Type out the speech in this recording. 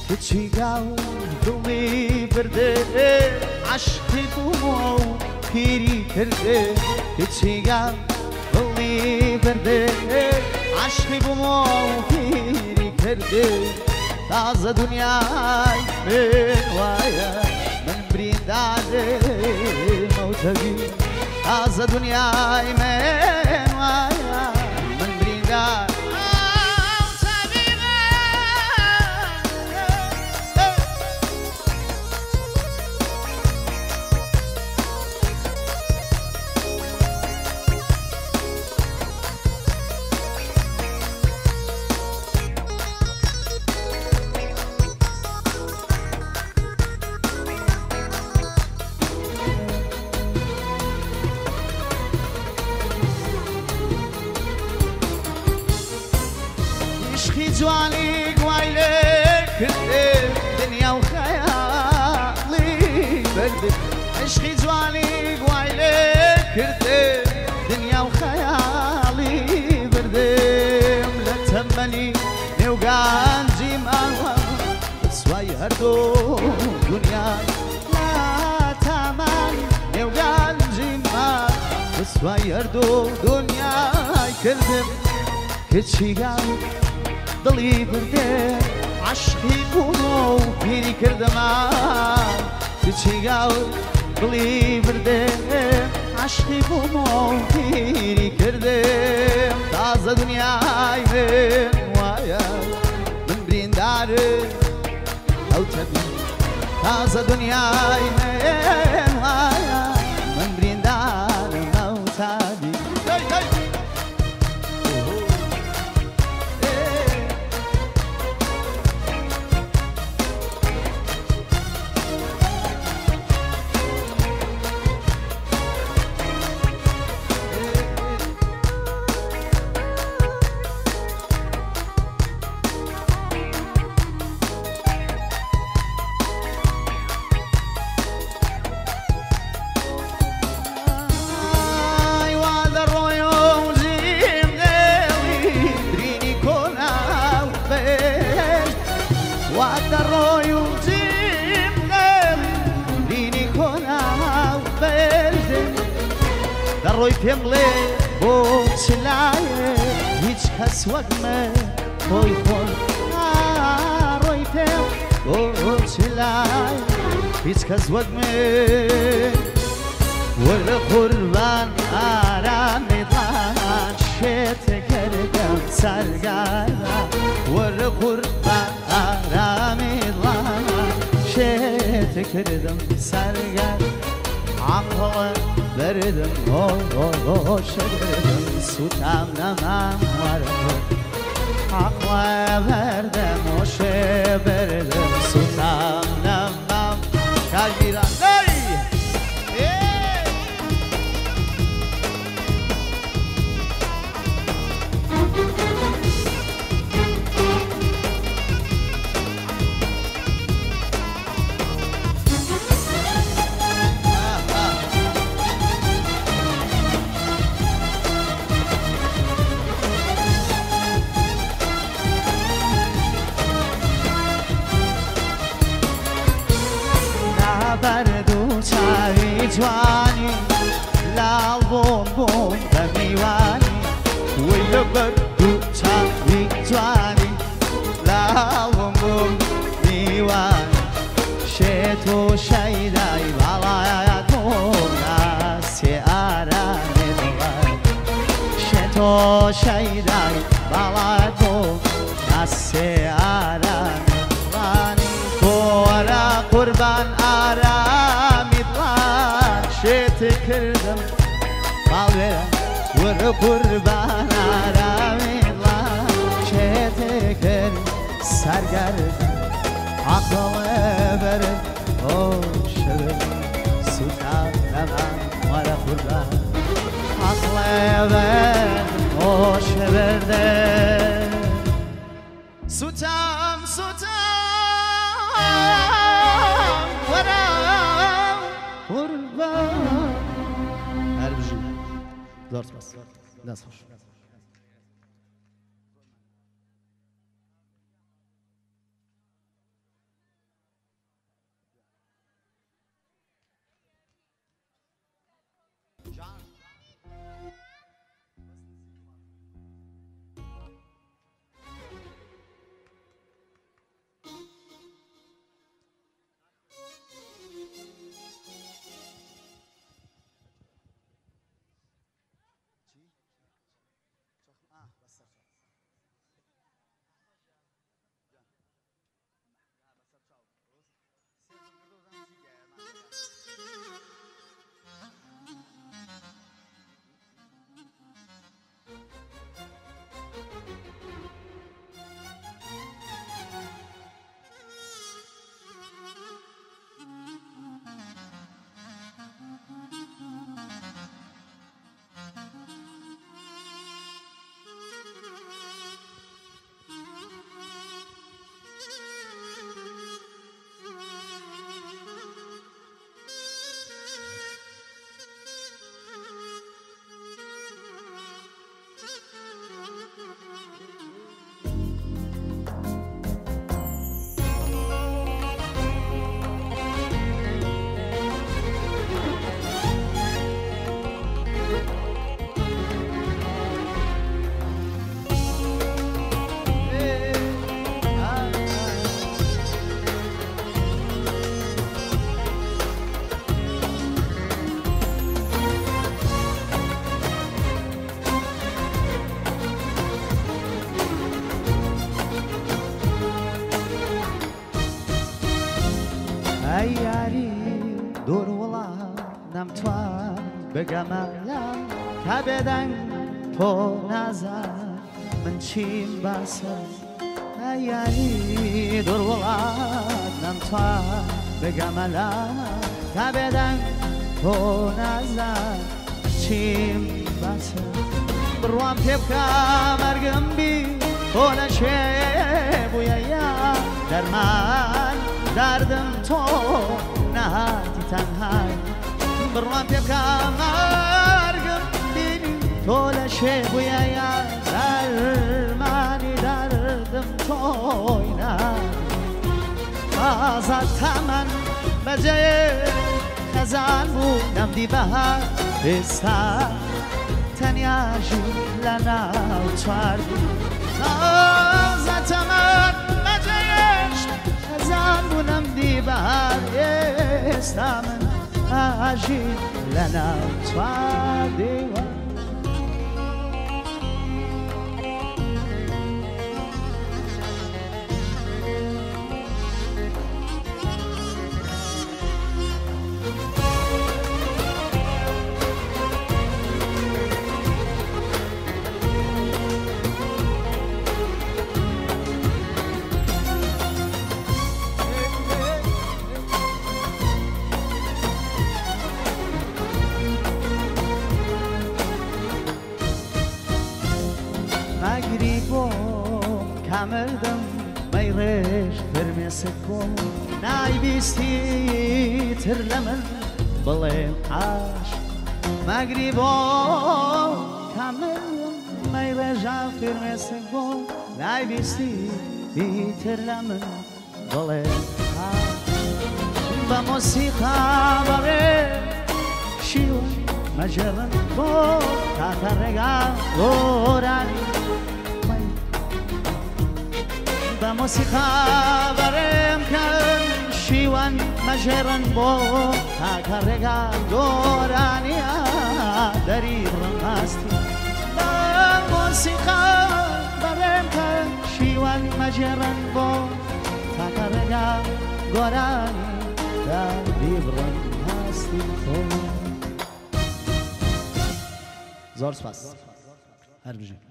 هیچی دڵی برده عشقی بوومە و پیری کرده هیچی دڵی برده عشقی بوومە و پیری کرده تازە دنیای من وایە من بریندارێ مەوتەبی تازە دنیای من وایە من بریندار جوانی گوای لێ کردێ دنیا و خەیاڵی بردێ عشقی جوانی گوای لێ کردێ دنیا و خەیاڵی بردێم لە تەمەنی نێوگانجی ماوە سوای هەردوو دنیای لە تەمەنی نێوگانجی ماوە سوای هەردوو دنیای کردم هیچی دڵی بردێ عشقی بوومە و پیری کردەمان هیچی دڵی بردێ عشقی بوومە و پیری کردێم تازە دنیای من وایە من بریندارێ ئەو تەبی تازە دنیای من وایە من بریندارم ئەو تەبی ڕۆی پێم بڵێ بۆ چلایە هیچ کەس وەک من خۆی خۆی ڕۆی پێم بۆ چلایە هیچ کەس وەک من وەرە قوربان ئارامیدان شێتەکەردەم سەرگاردا وەرە قوربان ئارامیدان شێتەکەردەم سەرگار عقڵە بردم هوش بردم سوتم نمام وردم عقل بردم هوش بردم سوتم نمام کاجیران جوانی لاوون بون بمیوانی ویل بردو چاوی جوانی لاوون بون میوانی شیطو شیدای بالای تو ناسی آرامی دوای شیطو شیدای بالای تو ناسی آرامی دوانی کورا قربان آرامی شێتێ کردم باڵێرە وەرە قوربان ئارامیڵان شێتێ کرد سەرگەردم عەقڵێ بەرم هۆشەبێ سوتام نەمان وەرە قوربان عەقڵێ بەرم هۆشەبێردێ سوتام وەرە قوربان هەر بژی زۆر سپاس دەست خۆش ای یاری دور وڵام توان بگەمەلا تا بێدەنگ تۆ نازان من چیم باسە ای یاری دور وڵام توان بگەمەلا تا بێدەنگ تۆ نازان چیم باسە بڕوام پێ بکە مەرگم بی تۆ نەشێ بوویە یا دەرمان دردم تو نهاتی تنهای بڕوان پێ بکە مەرگم بینی تۆ لە شێبوویە یا دەرمانی دەردم تۆی نهاتی ئازاد تەمەن بەجێ خەزان بوو نەمدی بەهار ئێستا تەنیاژی لە ناو چواردی ئازاد تەمەن بەجێش خەزان بوو نەمدی بەهار ئێستا من ئاژی لە ناو چواردیوە مەگری بۆ کامردم مەیڕێژ فرمێسک بۆ نایبیستی تر لە من بڵێم عاش مەگری بۆ کامردم مەیڕێژا فرمێسک بۆ نایبیستی تر لە من بڵێم عاش بە مۆسیقا بەڕێ شیوە مەجێڕن بۆ تاکە ڕێگا گۆرانی بە مۆسیقا بەڕێم کەن شیوەن مەژێڕن بۆ تاکە ڕێگا گۆرانیە دەری ڕەنگاستی بە مۆسیقا بەڕێم کەن شیوەن مەژێڕن بۆ تاکە ڕێگا گۆرانی دەری ڕەنگاستی خۆ زۆر سپاس هەر بژین